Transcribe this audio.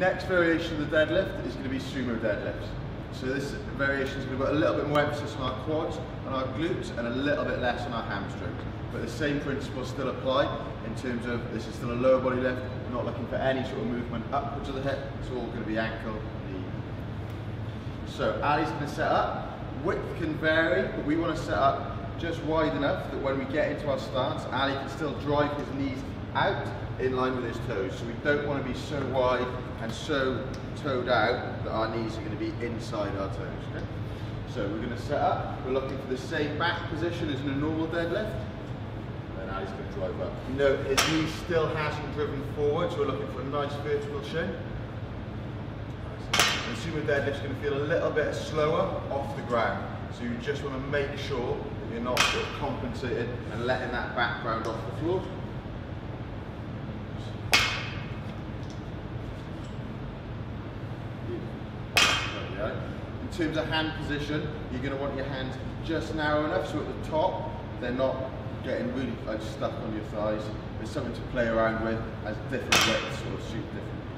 next variation of the deadlift is going to be sumo deadlifts. So this variation is going to put a little bit more emphasis on our quads and our glutes and a little bit less on our hamstrings. But the same principles still apply in terms of this is still a lower body lift. We're not looking for any sort of movement upwards of the hip. It's all going to be ankle, knee. So Ali's going to set up. Width can vary, but we want to set up just wide enough that when we get into our stance, Ali can still drive his knees out in line with his toes. So we don't want to be so wide and so toed out that our knees are going to be inside our toes. Okay? So we're going to set up. We're looking for the same back position as in a normal deadlift. And Ali's going to drive up. You know, his knee still hasn't driven forward, so we're looking for a nice vertical shin. And sumo deadlift's going to feel a little bit slower off the ground. So you just want to make sure that you're not sort of compensating and letting that background off the floor. In terms of hand position, you're going to want your hands just narrow enough so at the top they're not getting really stuck on your thighs. There's something to play around with as different widths sort of suit different.